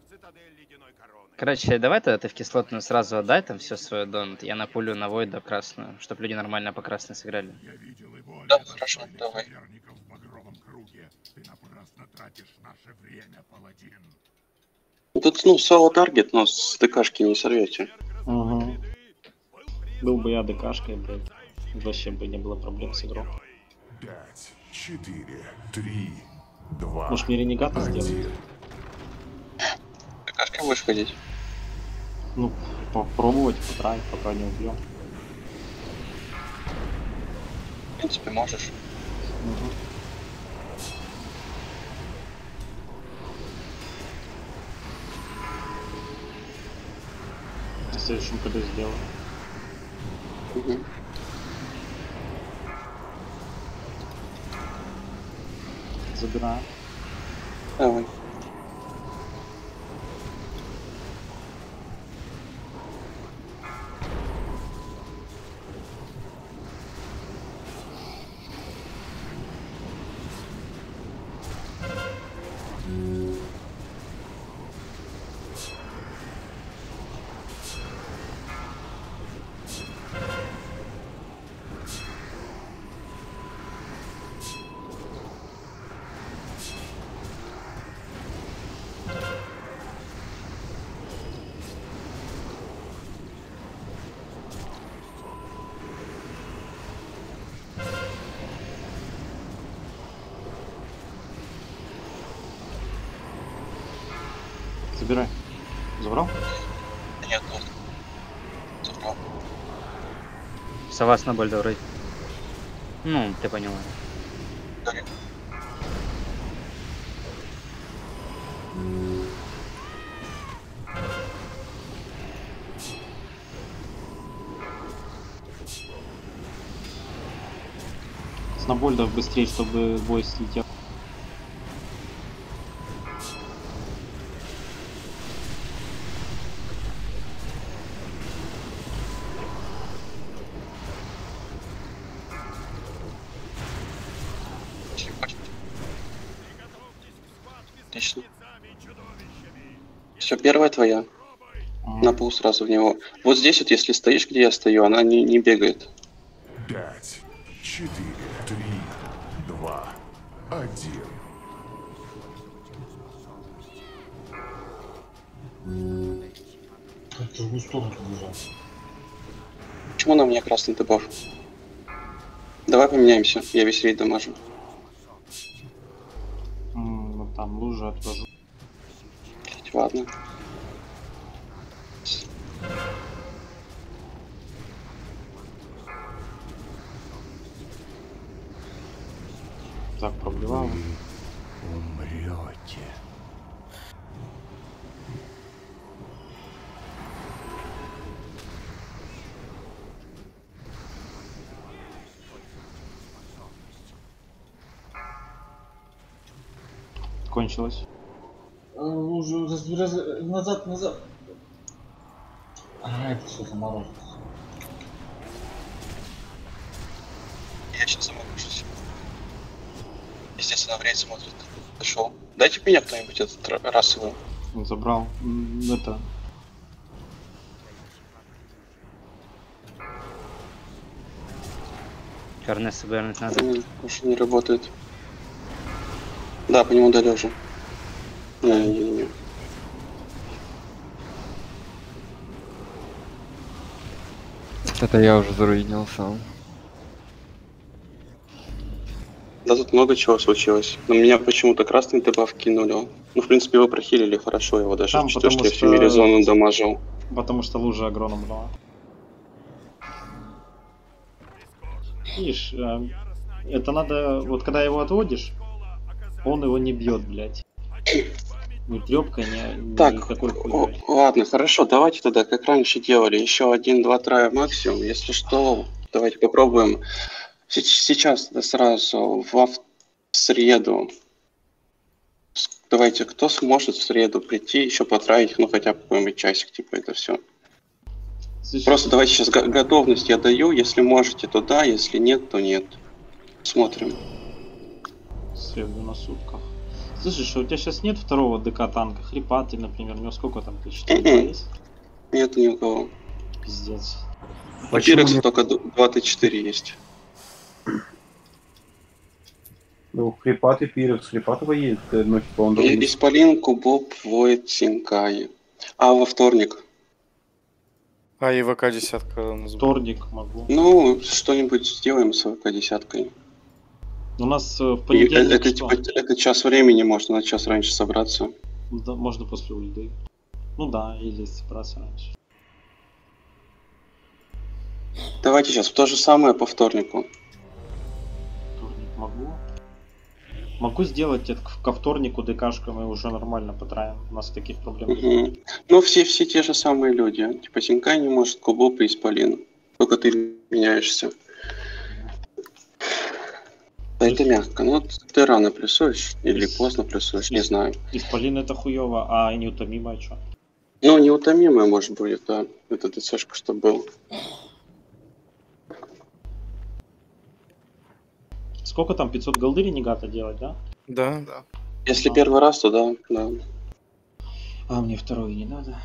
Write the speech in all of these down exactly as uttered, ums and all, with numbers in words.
Короче, давай тогда ты в кислотную сразу отдай там все свое донат. Я напулю на Войда красную, чтобы люди нормально по красной сыграли. Да, хорошо, давай. Тут, ну, соло таргет, но с ДКшки не сорвете. Угу. Был бы я ДКшкой, блядь. Вообще бы не было проблем с игрой. пять, четыре, три, два, может мне ренегата сделать? ДКшкой будешь ходить? Ну, попробовать, потратить, пока не убьем. В принципе, можешь. Угу. В следующем году сделаю. Угу. Забираю. Давай. Забирай. Забрал? Нет, нет. Забрал. Сова с Нобольда вроде. Ну, ты поняла. Дарик. Снобольдов быстрее, чтобы бой слетел. Отлично. Все, первая твоя. Ага. На пул сразу в него. Вот здесь вот, если стоишь, где я стою, она не, не бегает. пять, четыре, три, два, один. Как в другую сторону побежал. Почему на мне красный дебаф? Давай поменяемся, я весь рейд дамажу. М, вот там лужи отвожу. Блять, ладно. Так, проблевал. Умрете. Кончилось. А, уже раз, раз, назад, назад. А, это все заморозилось. Я сейчас заморожусь. Естественно, в рейд смотрит. Пошел. Дайте меня кто-нибудь этот ра- расовый. Забрал. М, Это. Черный собернуть надо. М, Уж не работает. Да, по нему дали уже. Не-не-не. Это я уже заруинил сам. Да тут много чего случилось. Но меня почему-то красный дебаф кинули. Ну, в принципе, его прохилили хорошо, его даже Там, в четвёрке потому я всю мире что- зону дамажил. Потому что лужа агроном брала. Видишь, э, это надо. Вот когда его отводишь, он его не бьет, блядь. Ни трёпкой, ни, ни Так, никакой о, хуйней. ладно, хорошо, давайте тогда, как раньше делали, еще один-два трая максимум. Если что, давайте попробуем. Се- Сейчас да, сразу в среду. С- Давайте, кто сможет в среду прийти, еще потратить, ну хотя бы какой-нибудь часик, типа это все. Слушай, Просто давайте сейчас го- готовность я даю, если можете, то да, если нет, то нет. Смотрим. в среду на сутках. Слышишь, а у тебя сейчас нет второго ДК танка? Хрипатый, например, у него сколько там? четыре есть? Нет ни у кого. Пиздец. У Тирекса только два Т четыре есть. Ну, Хрипатый, Пирекс, Хрипатого есть, ну, типа он И- Исполин, Кубоп, Войд, Синкай. А во вторник? А и ВК десятка назову. Вторник могу. Ну, что-нибудь сделаем с ВК десяткой. У нас э, в И понедельник это, что? типа, это час времени, можно на час раньше собраться. Да, можно после ульды. Ну да, или собраться раньше. Давайте сейчас то же самое по вторнику. Вторник могу. Могу сделать это ко вторнику ДКшка, мы уже нормально потраем. У нас таких проблем нет. Мгм. Ну, все, все те же самые люди. Типа Синкай не может, Кубоп и Исполин. Только ты меняешься. Да, это мягко. Ну, ты рано плюсуешь или поздно плюсуешь, не знаю. Исполин это хуёво, а неутомимое что? Ну, неутомимое, может, будет, да. Это ДЦшка, что был. Сколько там, пятьсот голды ренегата делать, да? Да. Если первый раз, то да, да. А мне второй не надо.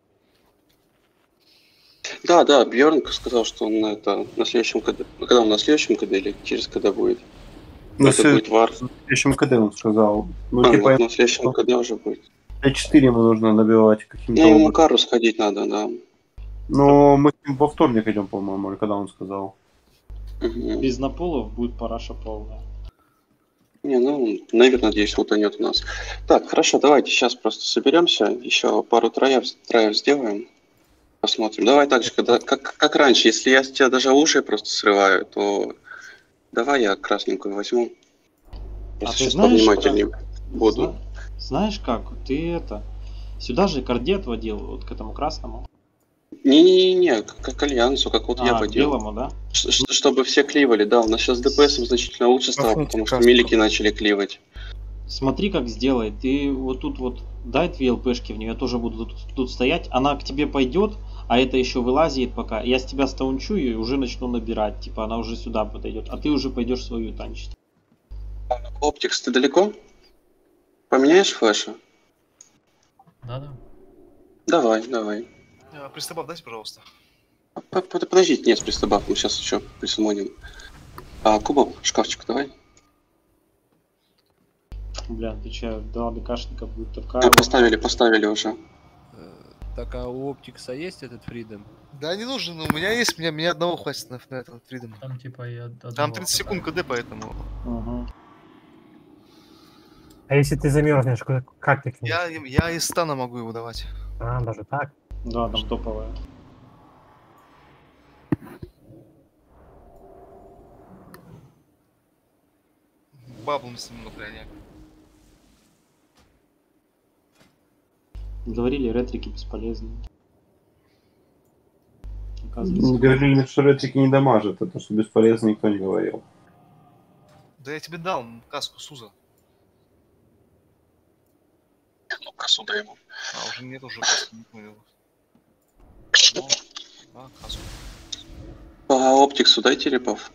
Да, да, Бьерн сказал, что он на это на следующем КД. Ну, когда он на следующем КД или через КД будет? Ну, это будет вар. в следующем КД он сказал. Ну, А, типа, вот на следующем КД уже будет. Т четыре ему нужно набивать каким-то Ну, ему образом. кару сходить надо, да. Но мы с ним во вторник идем, по-моему, или когда он сказал. Мгм. Без наполов будет параша полная. Не, ну, наверное, надеюсь, утонет у нас. Так, хорошо, давайте сейчас просто соберемся, еще пару троев, троев сделаем. Посмотрим. Давай так же, когда, как, как раньше, если я с тебя даже уши просто срываю, то давай я красненькую возьму. А Если ты сейчас знаешь, повнимательнее буду. Зна- Знаешь как, ты это... Сюда же кардет водил, вот к этому красному. Не-не-не, как, как альянсу, как вот а, я к водил. белому, да? Ш- ш- Чтобы все кливали, да, у нас сейчас ДПС значительно лучше стало, Махните потому что каску. милики начали кливать. Смотри, как сделай. Ты вот тут вот дай две ЛПшки в нее, я тоже буду тут, тут стоять. Она к тебе пойдет, а это еще вылазит пока. Я с тебя стаунчу и уже начну набирать. Типа она уже сюда подойдет, а ты уже пойдешь свою танчить. Оптикс, ты далеко? Поменяешь флеша? Надо? Давай, давай. Пристабав дайте, пожалуйста. П- п- Подождите, нет, с пристабафом, сейчас еще присумоним. А, Кубок, шкафчик давай. Бля, отвечаю, два ДКшника будет такая. А, поставили, поставили уже. Так, а у Оптикса есть этот фридом? Да не нужен, у меня есть, меня, меня одного хватит на, на этот фридом. Там типа и од- Там одного тридцать секунд КД, поэтому... Угу. А если ты замерзнешь, как как ты к нему? Я, я из стана могу его давать. А, даже так? Да, там топовая. Баблом сниму на крайняк. Говорили, ретрики бесполезны. Оказывается. Говорили, что ретрики не дамажат, это что бесполезно никто не говорил. Да я тебе дал каску Суза. Ну, косу дай ему. А, уже нет, уже каски не понял. Ну, а, каску. По оптиксу дайте репов.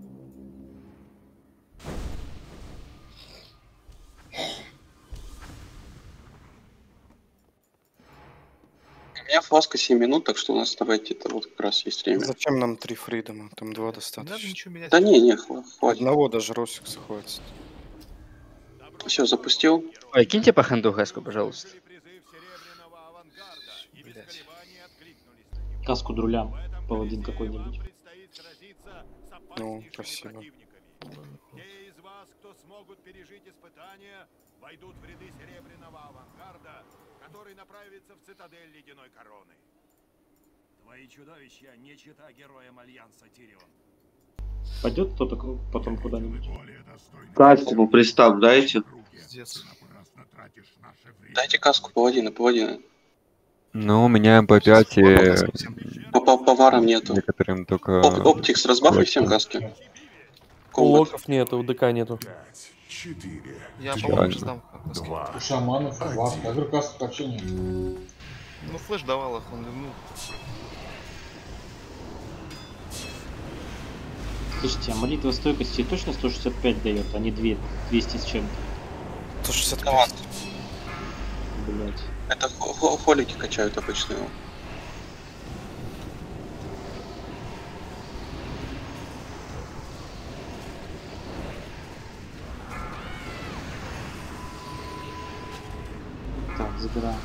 У меня фласка семь минут, так что у нас давайте это вот как раз есть время. Зачем нам три фридома? Там два Не надо достаточно. ничего менять. Да не, не, хва- хватит. Одного даже Росикса хватит. Все, запустил. Ой, киньте по хенду гэску, пожалуйста. Блять. Каску друлям, паладин какой-нибудь. Ну, спасибо. Те из вас, кто смогут пережить испытания, войдут в ряды Серебряного Авангарда, который направится в цитадель Ледяной Короны. Твои чудовища не чита героям Альянса Тирион. Пойдет кто-то к- потом куда-нибудь? Каску пристав дайте. Пиздец. Дайте каску паладина, паладина. Ну, у меня по пять и По, по поварам нету. некоторым только... Оп- Оптикс, разбафай всем каски. У Комбат. локов нету, у ДК нету. пять, четыре, Я, Реально. по-моему, уже сдам каски. два, У шаманов, вах, я говорю, каска вообще нет. Ну, флеш давал их, он ну, Слушайте, а молитва стойкости точно сто шестьдесят пять дает, а не две- двести с чем-то? сто шестьдесят Команд. Блять. Это хо- хо- холики качают обычно его. Так, забираем.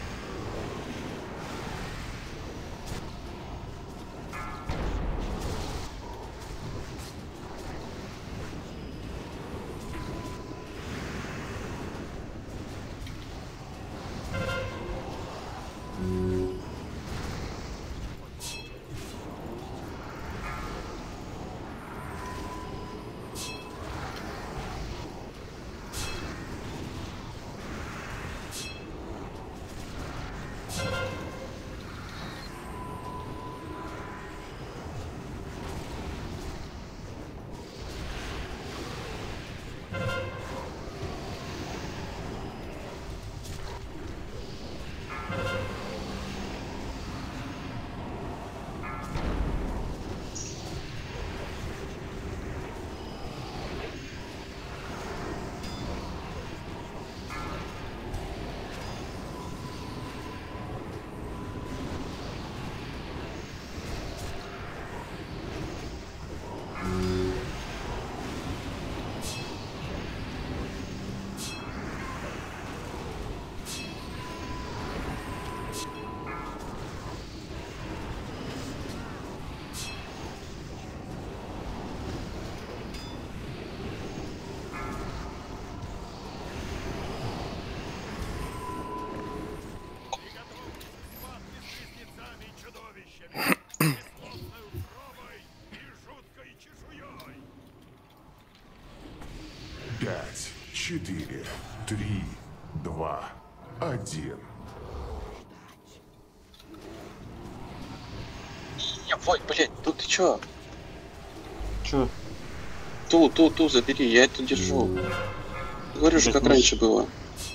Пять, четыре, три, два, один. Ой, блядь, тут ты чё? Чё? Ту, ту, ту забери, я эту держу. Говорю же, Блядь, как ну- раньше было.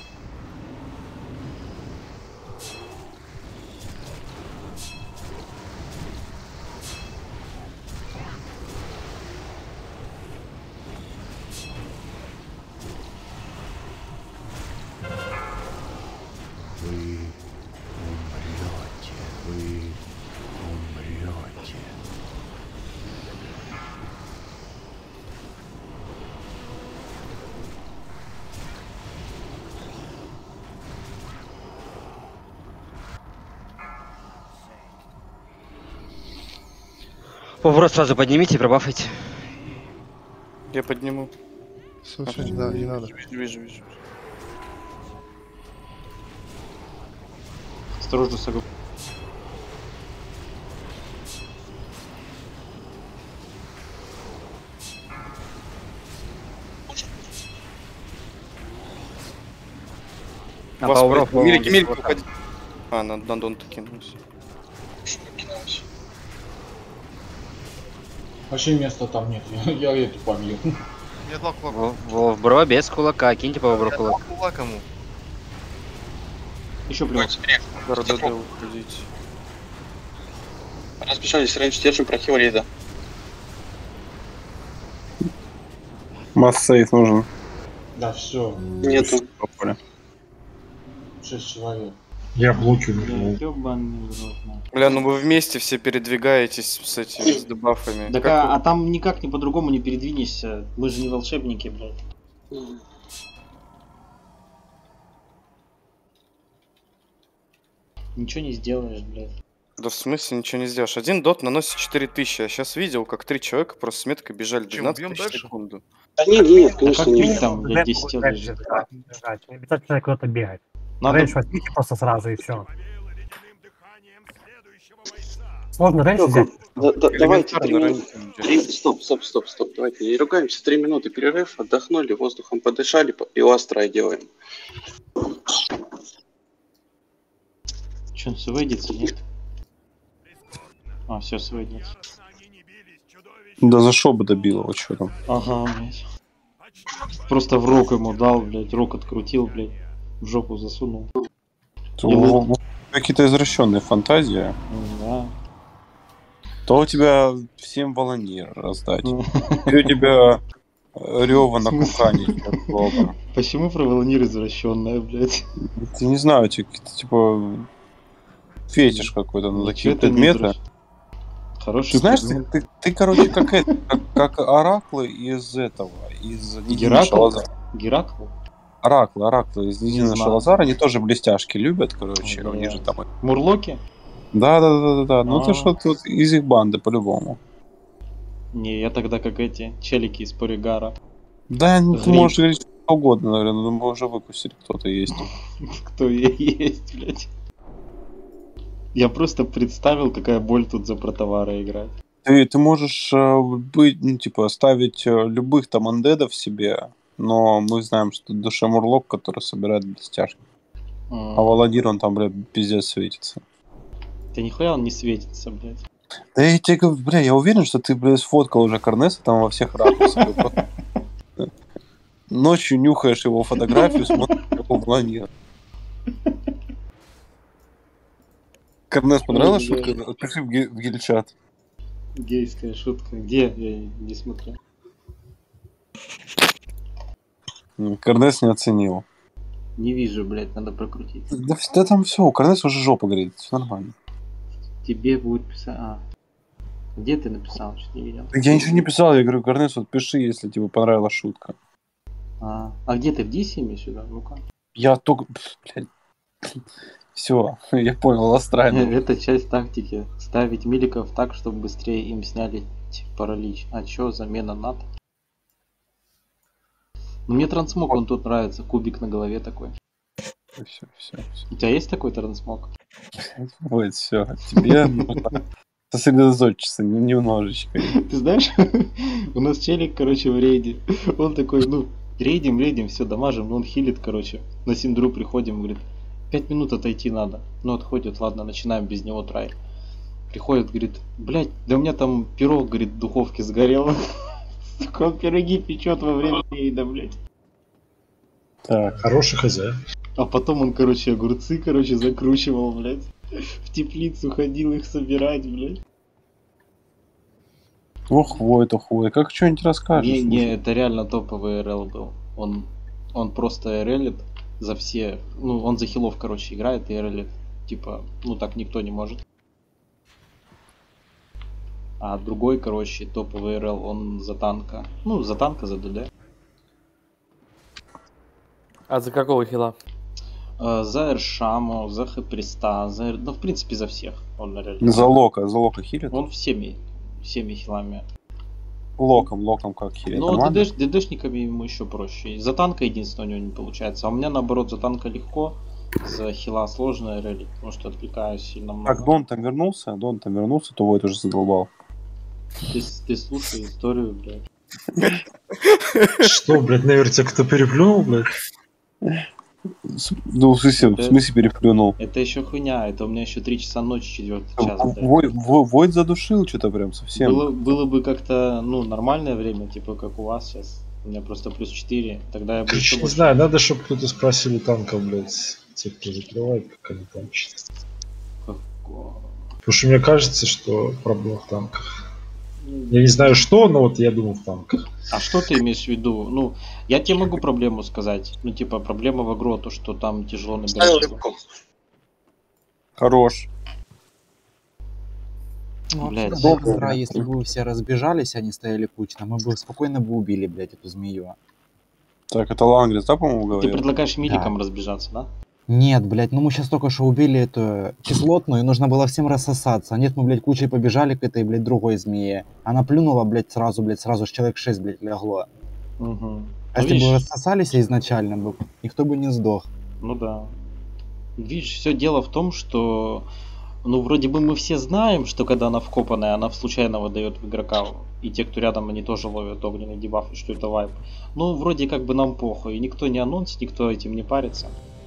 Вы умрете, вы умрете. Поворот сразу поднимите и пробафайте. Я подниму. Слушай, да, не надо. Вижу, вижу, вижу. Осторожно, Сагу. А Вас поворот по- Милики, вон милики, вот уходи. А, на, на Дон-то кинулся. Вообще места там нет, я, я эту побью. Нет, лак, лак. Во- во- в бро без кулака, киньте по бро кулак. Лак ему. Еще плюс. РДД уходить. Разбежались, раньше держим прохил рейда. Масс-сейф нужен. Да, все, Нету. шесть человек. Я блучу. Блядь, ёбаный в рот, нахуй. Бля, ну вы вместе все передвигаетесь с этими, с дебафами. Так, Как а, вы- а там никак не по-другому не передвинешься. Мы же не волшебники, блядь. Ничего не сделаешь, блядь. Да в смысле ничего не сделаешь. Один дот наносит четыре тысячи. Я сейчас видел, как три человека просто с меткой бежали Чем, двенадцать убьем тысяч в дальше? секунду. Да нет, нет, А конечно, как не бить там, блядь, десять тел Дальше лежит? бежать, не обязательно куда-то бегать. Надо... Рейндж возьмите просто сразу и все. Можно рейндж взять. Да- да- Давайте три Элементарно минуты. раньше. Три- Стоп, стоп, стоп, стоп. Давайте не ругаемся. Три минуты перерыв, отдохнули, воздухом подышали по- и ластра делаем. Че, он свейдится, нет? А, все, свейдится. Да за шо бы добил его, что там? Ага, блядь. Просто в рог ему дал, блядь, рог открутил, блядь. В жопу засунул. То И у- вы- у- Какие-то извращенные фантазии. Да. То у тебя всем волонир раздать. Или у тебя Рева на кухане. Почему проволонир извращенная, блядь? Ты не знаю, типа фетиш какой-то на такие предметы. Хороший. Ты знаешь, ты, ты, ты, короче, как это, как, как ораклы из этого, из Нидина Шалазара. Геракл? Ораклы, ораклы из Нидина Шалазара, они тоже блестяшки любят, короче, у них же там... Мурлоки? Да, да, да, да, да. Ну ты что тут из их банды по-любому. Не, я тогда как эти челики из Поригара. Да, ну, ты можешь говорить что угодно, наверное, но мы уже выкусили, кто-то есть. Кто есть, блядь. Я просто представил, какая боль тут за протовары играть. Ты, ты можешь э, быть, ну, типа, ставить э, любых там андедов себе, но мы знаем, что душа Мурлок, который собирает блестяшки. Mm. А Володир, он там, блядь, пиздец светится. Да нихуя он не светится, блядь. Да я тебе говорю, бля, я уверен, что ты, блядь, сфоткал уже Корнеса там во всех ракурсах. Ночью нюхаешь его фотографию, смотришь, как он Володир. Корнес, понравилась шутка? Пиши в гильчат. Гейская шутка. Где? Я не смотрю. Корнес не оценил. Не вижу, блядь, надо прокрутить. Да, да там все, у Корнеса уже жопа горит, все нормально. Тебе будет писать... А. Где ты написал? Что-то не видел. Я ничего не писал, я говорю, Корнес, вот пиши, если тебе понравилась шутка. А, а где ты в Дисе имеешь сюда? Ну-ка. Я только... Блядь. Все, я понял, астрально. Это часть тактики. Ставить миликов так, чтобы быстрее им сняли паралич. А чё, замена над? Ну, мне трансмог, он тут нравится. Кубик на голове такой. Все, все, все. У тебя есть такой трансмог? Вот, все. Тебе сосредоточиться немножечко. Ты знаешь, у нас челик, короче, в рейде. Он такой, ну, рейдим, рейдим, все, дамажим. Он хилит, короче. На синдру приходим, говорит, пять минут отойти надо. Ну, отходит, ладно, начинаем без него трай. Приходит, говорит, блядь, да у меня там пирог, говорит, в духовке сгорел. Он пироги печет во время рейда, блядь. Так. Хороший хозяин. А потом он, короче, огурцы, короче, закручивал, блядь. В теплицу ходил их собирать, блядь. Ох, Войт, ох, Войт, как что-нибудь расскажешь? Не, не, это реально топовый эр эл был. Он, он просто эр элит за все, ну, он за хилов, короче, играет и эр элит. Типа, ну так никто не может. А другой, короче, топовый эр эл, он за танка. Ну, за танка, за ДД. А за какого хила? Uh, за Эршаму, за Хэприста, за... ну, в принципе, за всех. Он реально... За Лока, за Лока хилит? Он всеми, всеми хилами. Локом, локом как хилит. Ну, ДДш, ДДшниками ему еще проще. За танка единственное у него не получается. А у меня, наоборот, за танка легко, за хила сложно релить, потому что отвлекаюсь сильно много. Так, Дон там вернулся, Дон там вернулся, то Войт уже задолбал. Ты, ты слушай историю, блядь. Что, блядь, наверное, тебя кто переплюнул, блядь? Ну, в смысле, это, в смысле переплюнул? Это еще хуйня, это у меня еще три часа ночи, четвертый час. Войт, Войт задушил что-то прям совсем. Было, было бы как-то, ну, нормальное время, типа как у вас сейчас. У меня просто плюс четыре, тогда я бы еще не больше... знаю, надо, чтобы кто-то спросил у танка, блядь, те, кто закрывает, как они там чистят. Потому что мне кажется, что проблема в танках. Я не знаю что, но вот я думал в танках. А что ты имеешь в виду? Ну, я тебе могу проблему сказать. Ну, типа, проблема в агро, то, что там тяжело набирать. Хорош. Ну, Блядь, если бы вы все разбежались, они стояли кучно, мы бы спокойно бы убили, блядь, эту змею. Так, это Лангрис, да, по-моему, говорит? Ты предлагаешь миликам да. разбежаться, да? Нет, блядь, ну мы сейчас только что убили эту кислотную, и нужно было всем рассосаться. А нет, мы, блядь, кучей побежали к этой, блядь, другой змее. Она плюнула, блядь, сразу, блядь, сразу ж человек шесть, блядь, легло. Угу. А ну, если бы рассосались изначально, бы, никто бы не сдох. Ну да. Видишь, все дело в том, что, ну, вроде бы мы все знаем, что когда она вкопанная, она случайно выдает в игрока. И те, кто рядом, они тоже ловят огненный дебаф, и что это вайп. Ну, вроде как бы нам похуй. И никто не анонсит, никто этим не парится.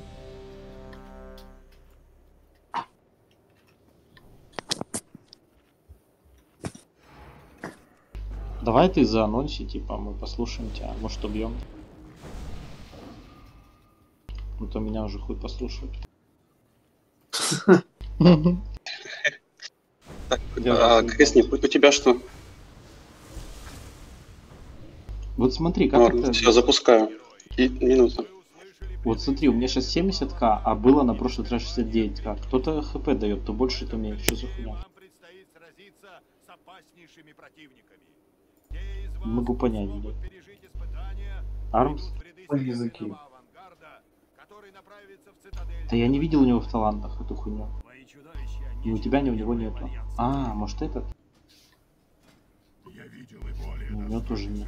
Давай ты заанонси, типа, мы послушаем тебя, может убьем. А то меня уже хуй послушают. Так, Кэсни, у тебя что? Вот смотри, как Ладно, это... все, запускаю. И минута. Вот смотри, у меня сейчас семьдесят тысяч, а было на прошлый раз шестьдесят девять тысяч. Кто-то хп дает, то больше, то меньше. Что за хуйня? Не могу понять, блядь. Армс? Языки. Да я не видел у него в талантах эту хуйню. Ни у тебя, ни у него нету. А, может этот? У него тоже нет.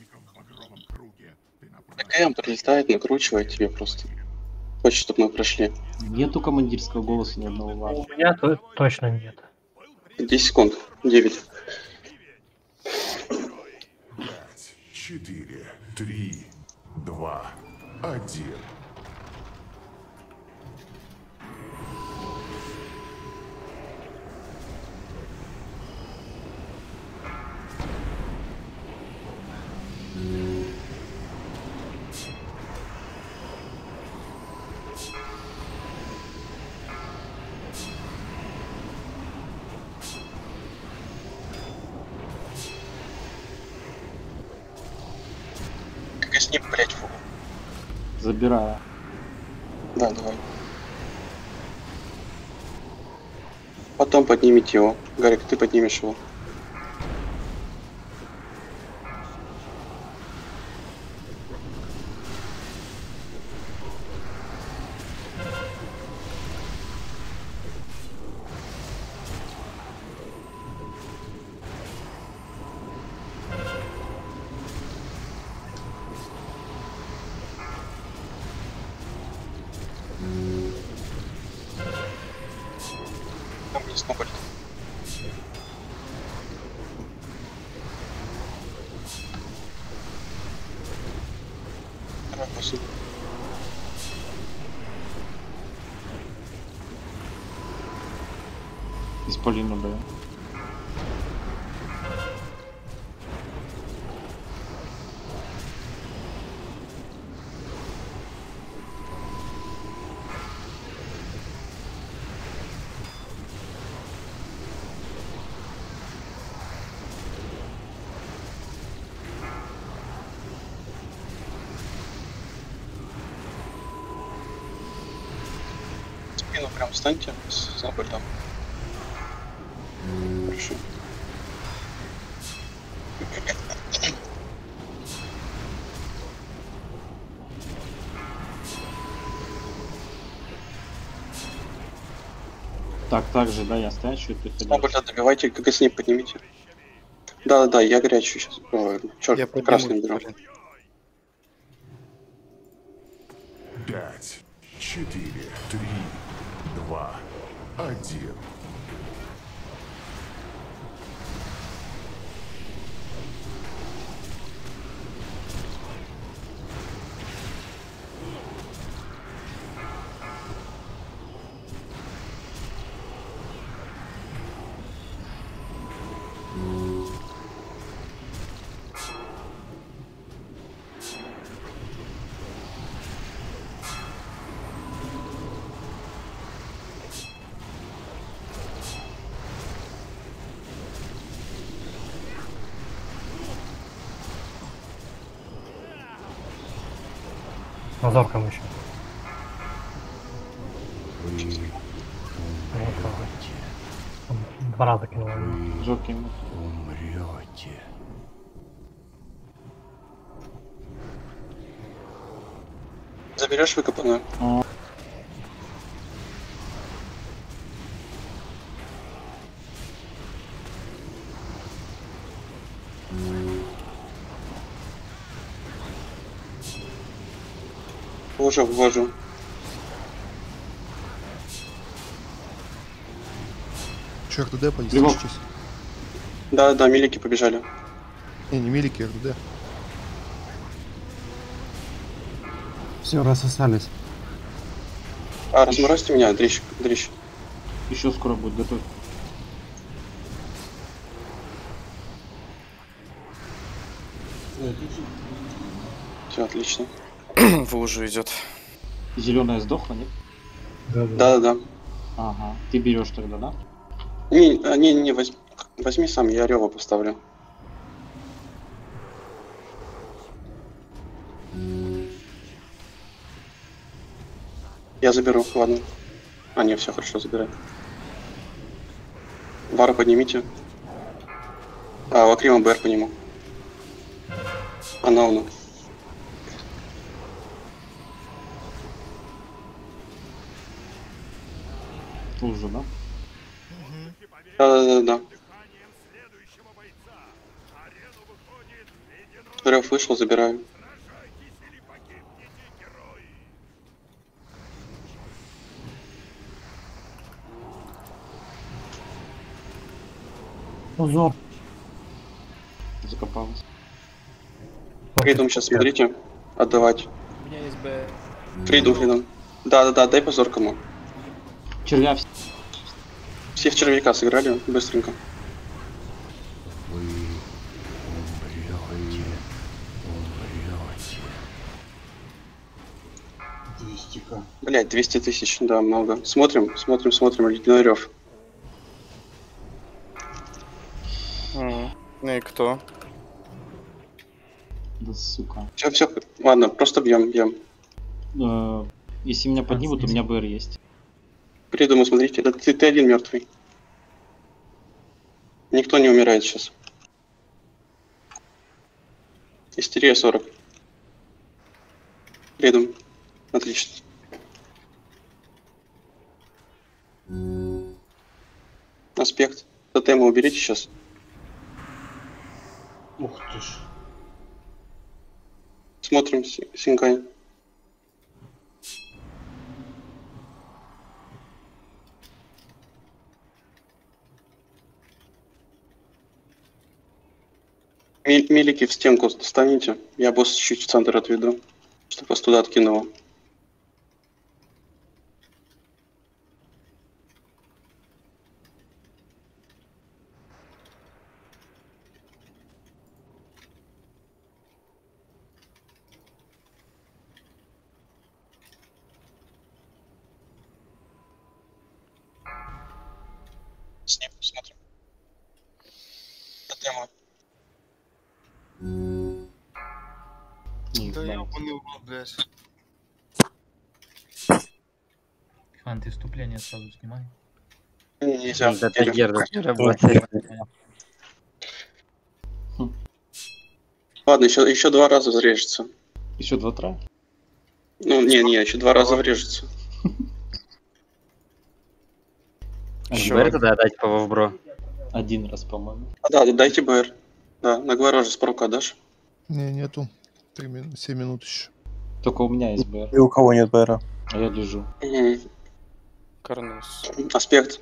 КМ прилетает, накручивает тебе просто. Хочет, чтобы мы прошли. Нету командирского голоса ни одного вашего. У меня то- точно нет. десять секунд. девять. Четыре, три, два, один. Гасни, блять, фу. Забираю. Да, давай. Потом поднимите его. Гарик, ты поднимешь его. Там есть нобель. Давай, спасибо. Исполину даю. Спину прям встаньте с нобелем. Хорошо. Так, так же, да, я стоять, что ты ходил. Нобеля добивайте, как с ней поднимите. Да-да-да, я горячую сейчас. Черт, Я красный подниму, беру. Пять, четыре, три, два, один. Назорком еще. Вы Вот, там два раза кинул. Жёлтый ему. умрете. Заберешь выкопанную? Уже ввожу. Че, РДД по Левов. слышитесь? Да, да, милики побежали. Не, не милики, РДД. Все, рассосались. А, разморозьте меня, дрищ, дрищ. Еще скоро будет готов. Все, отлично. В лужу идет. Зеленая сдохла, нет? Да-да-да. Ага. Ты берешь тогда, да? Не, а, не, не, возьми, возьми сам, я Рева поставлю. Я заберу, ладно. А, не, все хорошо, забирай. Вару поднимите. А, Лакрима БР по нему. Анауна. Уже, да? Да-да-да-да. Рёв вышел, забираю. Узор. Закопалась. Фридум сейчас смотрите. Отдавать. У меня есть Б. Фридум, Фридум. Да-да-да, дай позор кому. Червя. Все в червяка сыграли быстренько. Вы умрете. Умрете. двести тысяч. Блять, двести тысяч, да, много. Смотрим, смотрим, смотрим, ледяной рев. Mm. Ну и кто? Да сука. Все, все, ладно, просто бьем, бьем. Э, Если меня поднимут, у меня БР есть. Придумай, смотрите, да ты, ты один мертвый. Никто не умирает сейчас. Истерия сорок. Придум. Отлично. Аспект. Тотема уберите сейчас. Ух ты ж. Смотрим Синкай. Милики в стенку станете. Я босс чуть-чуть в центр отведу, чтобы вас туда откинуло. С ним смотрим. Тотема. Да ёбаный в рот, блядь. Антиступление сразу снимай. Нельзя. Это Герда работает. Ладно, еще, еще два раза врежется. Еще два тра? Ну, не, не, еще два раза врежется. БР тогда отдать по Вовбро. Один раз, по-моему. А, да, дайте БР. Да, на Гвараже с прока дашь? Не, нету. три мин... семь минут еще. Только у меня есть БР. И у кого нет БР? А я лежу. Угу. Карнос. Аспект.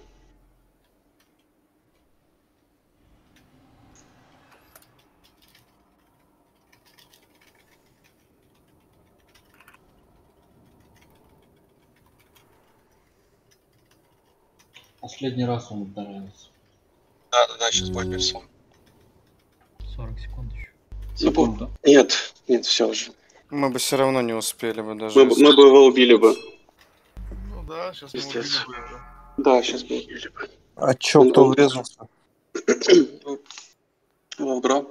Последний раз он ударился. Да, да, да, сейчас будет персон. сорок секунд еще. Секунда. Нет, нет, все уже. Мы бы все равно не успели бы даже. Мы, бы- мы бы его убили бы. Ну да, сейчас мы Пиздец. убили бы уже. Да, сейчас бы убили бы. А чё, кто врезался? Вовбро.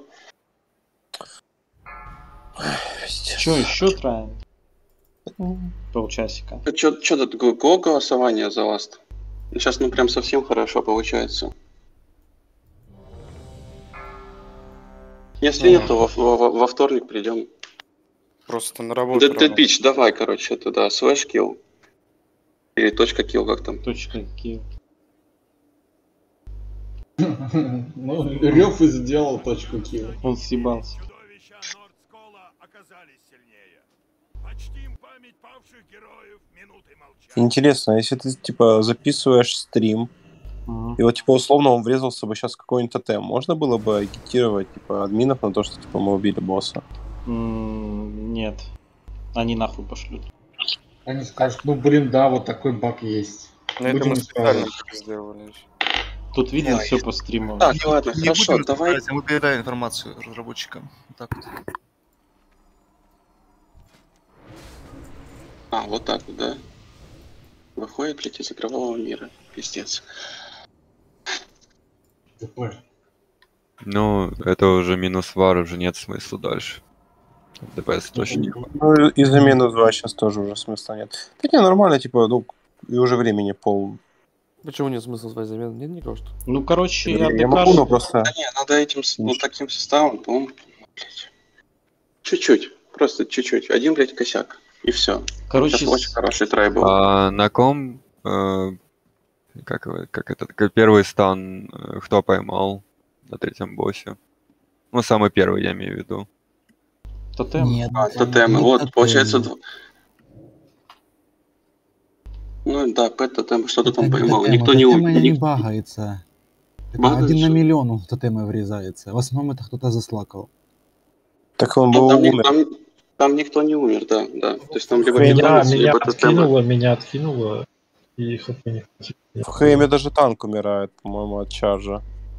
Че, еще траем? Полчасика. Что тут го го голосование за ласт? Сейчас ну прям совсем хорошо получается. Если нет, то во, во- во вторник придем. Просто на работу. Dead Pitch, давай, короче, туда, слэш килл. Или точка килл, как там. Точка килл. Ну, Рёв и сделал точку килл. Он съебался. Интересно, если ты типа записываешь стрим, Мгм. и вот типа условно он врезался бы сейчас в какой-нибудь тотем, можно было бы агитировать типа админов на то, что типа мы убили босса? М, Нет. Они нахуй пошлют. Они скажут, ну блин, да, вот такой баг есть. Ну это Будем мы специально исправлять. так сделали. Тут видно Ой. все по стриму. Так, Не- ладно, не хорошо, будем давай. разбирать, а мы передаем информацию разработчикам. Вот так вот. А, вот так вот, да. Выходит, блядь, из игрового мира. Пиздец. Ну, это уже минус вар, уже нет смысла дальше. ДПС точно не хватит. Ну и за минус два сейчас тоже уже смысла нет. Так не, нормально, типа, ну, и уже времени пол. Почему нет смысла звать замену? Нет никого, что? Ну, короче, я, я могу, но просто... Да не, надо этим, ну, таким составом, по-моему, блядь. Чуть-чуть, просто чуть-чуть. Один, блядь, косяк, и все. Короче, Сейчас очень хороший трай был. А на ком, э, как, его- как этот, как первый стан, э, кто поймал на третьем боссе? Ну, самый первый, я имею в виду. Тотем. Нет, А, там тотемы, не вот, тотем. получается... дв- Ну да, пэт тотем, что-то Это там не поймал. тотемы, Никто не тотемы умер. не багается. Это Багается? один на миллион в тотемы врезается. В основном это кто-то заслакал. Так он Ну, был там, ни- умер. там, там никто не умер, да, да. То есть там либо Меня, питомец, меня либо тотемы. откинуло, меня откинуло, и хп не хватило. В Хейме даже танк умирает, по-моему, от чаржа.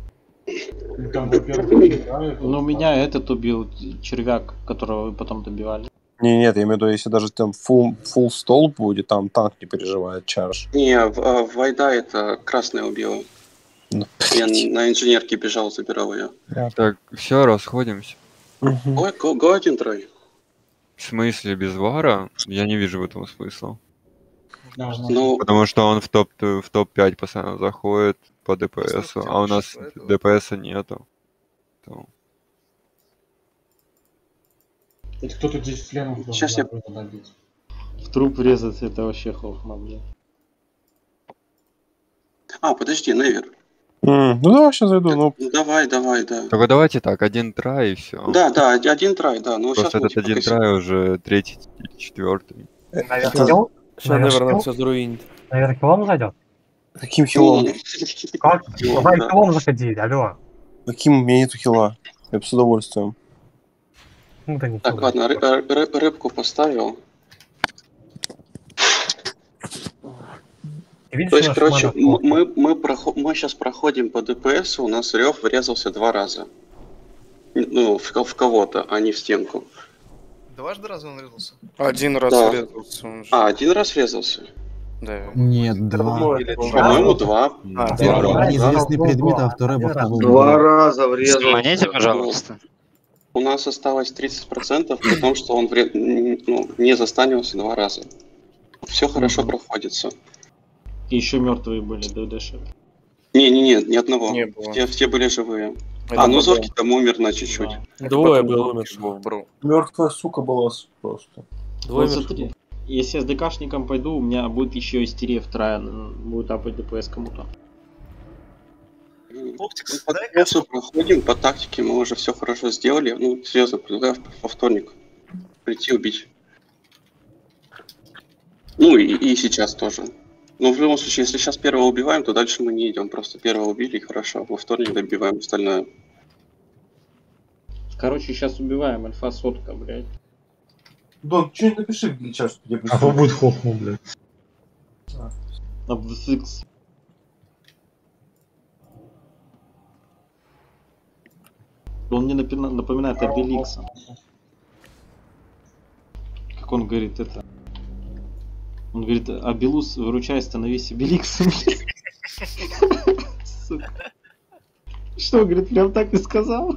Ну, меня этот убил червяк, которого вы потом добивали. Не, нет, я имею в виду, если даже там full, full столб будет, там танк не переживает чарж. Не, в, а, в Вайда это красная убила. Ну, Я на инженерке бежал, забирал ее. Так, все, расходимся. Ой, го, го один трой. В смысле, без вара? Я не вижу в этом смысла. Ну, Потому что он в топ в топ пять постоянно заходит по ДПС, а у нас ДПСа нету. То- Это кто-то десять лямов Сейчас должен я- набить. В труп резаться это вообще хохма, блин. а, подожди, Невер. М, Ну давай сейчас зайду, ну Ну, давай, давай, да. Только давайте так, один трай и все. Да, да, од- один трай, да. Ну, сейчас Просто мы этот типа один косяк. трай уже третий или четвертый. Наверх идём? Сейчас, Наверх наверное, идём? все заруинит. Наверх килом зайдет? каким хилом? Как? Хилом, Давай да. килом заходи, алло. Каким у меня нету хила? Я бы с удовольствием. Ну да не Так, ладно, ры- ры- ры- рыбку поставил. Ты видишь, То есть, наш короче, мана м- плохо? мы, мы, прохо- мы сейчас проходим по ДПС, у нас рев врезался два раза. Ну, в, ко- в кого-то, а не в стенку. Дважды разве он резался? Один раз Да. врезался он же. А, один раз врезался? Да. Нет, два. Или По-моему, два. А, Первый два. неизвестный Два. предмет, а Два. второй Один бахтовый. Два раза врезался. Монете, пожалуйста. У нас осталось тридцать процентов, при том, что он вре- н- ну, не застанился два раза. Все хорошо проходится. И еще мертвые были, ДДши. Не-не-не, ни одного. Не было. Все, все были живые. Это а, ну было. Зорки там умер на чуть-чуть. Двое было умерших. Бро. Мертвая сука была просто. Вот Двое умерших. смотри, если я с ДКшником пойду, у меня будет еще истерия вторая, м, будет апать ДПС кому-то. Ну, по ДПС проходим, по тактике мы уже все хорошо сделали. Ну, серьезно, предлагаю во вторник прийти убить. Ну и, и сейчас тоже. Но в любом случае, если сейчас первого убиваем, то дальше мы не идем. Просто первого убили и хорошо. Во вторник добиваем остальное. Короче, сейчас убиваем, альфа сотка, блядь. Дон, что-нибудь напиши в чат, что тебе А то будет хохму, блядь. На ви эс икс. Он мне напина- напоминает Обеликса. Как он говорит это? Он говорит, Абелус, выручай, становись Обеликсом. Сука. Что, говорит, прям так и сказал?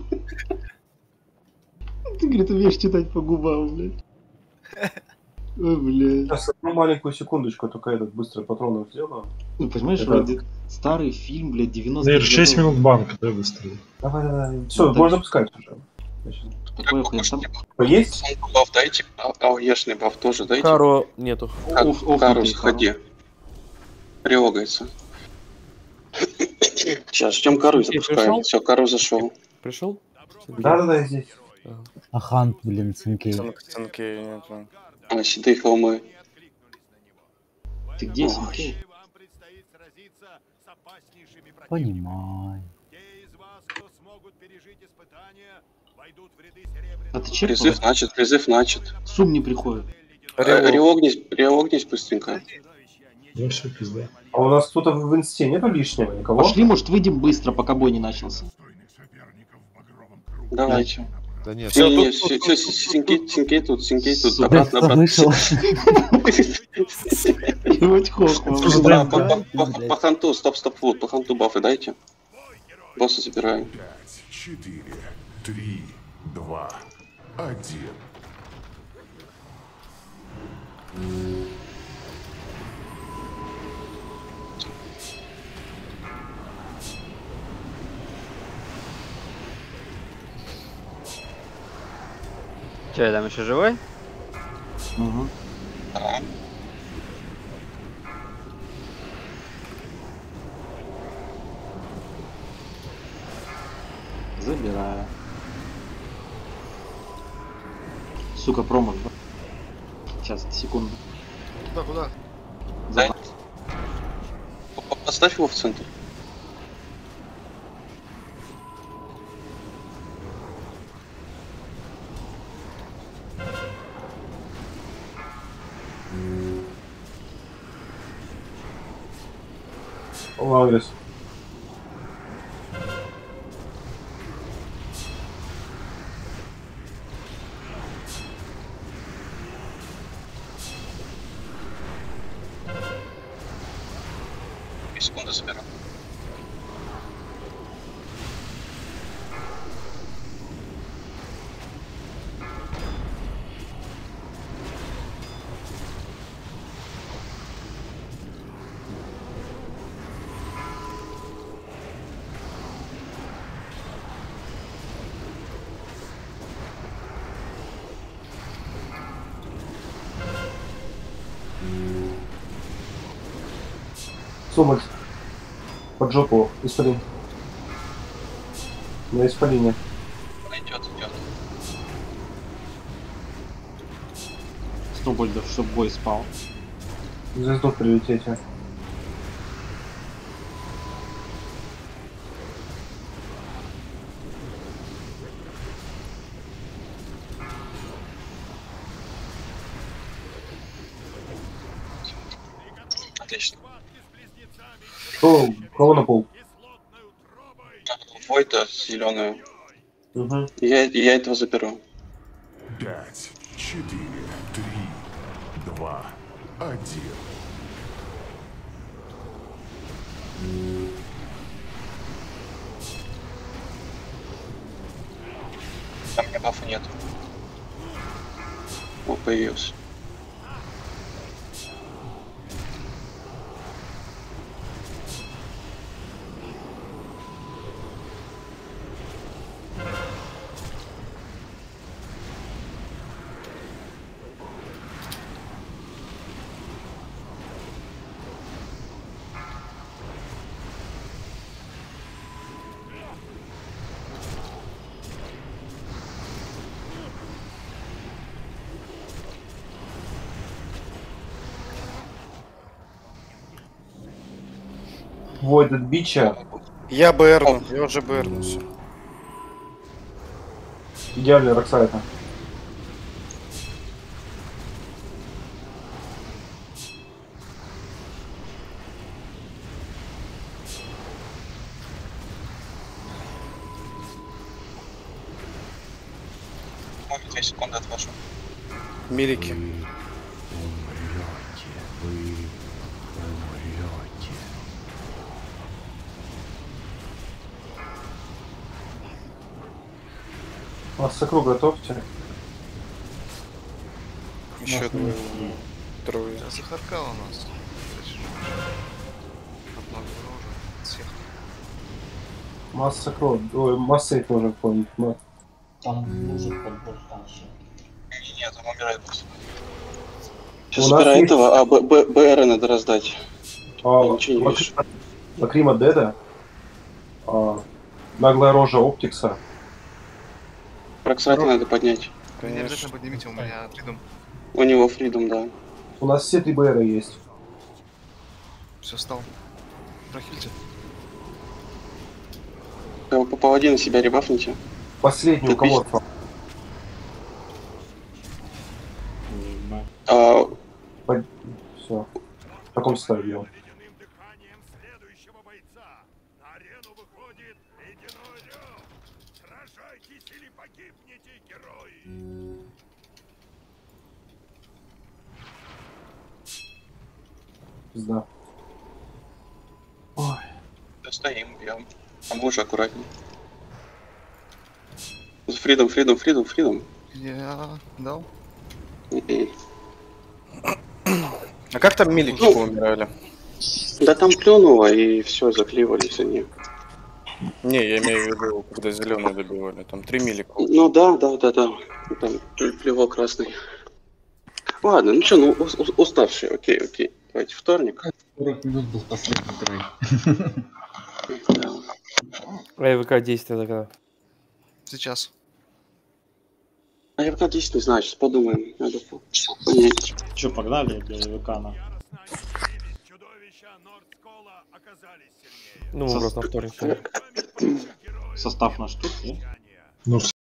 Ты, говорит, умеешь читать по губам, блядь. Ой, блядь. Сейчас одну маленькую секундочку, только этот быстро патронов сделаю. Ну, понимаешь, Это- вроде старый фильм, блядь, девяностых Наверное, шесть годов. минут банка, да, быстрее. Давай, давай. Все, Да. можно пускать уже. Такое хуйня. Там Есть? Баф дайте, а АОЕшный баф тоже дайте. Каро нету. Ка- Оф- оф- Кару, оф- заходи. Приогается. Сейчас, ждем Кару Ты запускаем. пришел? Все, Кару зашел. Пришел? Да-да-да, я здесь. А хант, блин, цинкей. Цинки нету. А, седые холмы. Ты где, Ой. Синкей? Вам предстоит сразиться с опаснейшими противниками. Понимаю. Те из вас, кто смогут пережить испытания, войдут в ряды серебряного. А ты чек? Призыв начат, призыв начат. Сум не приходит. Э, Реогнись, реогнись быстренько. Ну все, пизда. А у нас кто-то в инсте нету лишнего? Никого? Пошли, может, выйдем быстро, пока бой не начался. Давайте. Да нет, Не, не, все, все, Синкей, Синкей тут, Синкей тут, Сука, обратно, обратно. Вышел. Ебать хохма, По- блядь. по- по- по- По ханту, стоп, стоп, вот, по ханту бафы дайте. Босса забираем. Четыре, три, два, один. Че, я там еще живой? Угу. Забираю. Сука, промах. Сейчас, секунду. Куда, куда? Дай. Поставь его в центр. Лагрис. Секунду заберу. Сумать. Под жопу. Исполин. На исполине. Идет, идет. Сноубольдер, чтобы бой спал. Звезду в приоритете. Отлично. Кто, кого на пол? Войта зеленую. Угу. Я, я этого заберу. Пять, четыре, три, два, один. Там у меня бафа нет. О, появился. Войдед бича. Я БРну, я уже БРну, все. Идеальный Роксайта. Может, две секунды отвожу. Милики. Вы умрете, вы умрете. Массакру готовьте. Еще двое. Трое. Да, захаркал у нас. Одно оружие. Всех. Массакру. Ой, массей тоже помнит. Но... Там мужик под босс. Нет, там умирает босс. Сейчас У нас забирай есть- этого, а Б- Б- БР надо раздать. А, Я ничего не вижу. Лакрима Деда. А, наглая рожа Оптикса. Проксрата надо поднять. Не обязательно поднимите, у меня фридом. У него фридом, да. У нас все три БР есть. Все, встал. Прохильте. По по паладину себя ребафните. Последний у кого? А, Все. В таком составе бьем. Пизда. Ой. стоим, бьем. А мы уже аккуратнее. Фридом, фридом, фридом, фридом. Я дал. Mm-mm. А как там милики Ну, умирали? Да там плюнуло и все, закливались они. Не, я имею в виду, когда зеленые добивали. Там три милика. Ну да, да, да, да. Там плевок красный. Ладно, ну что, ну у- у- уставший, окей, окей. Давайте вторник. сорок минут был последний трой. А ВК действие тогда. Сейчас. А я пока десять не знаю, сейчас подумаем. Надо понять. Че, погнали, блядь, ВК на. Ну, мы просто на вторник. Состав наш тут, нет? Ну,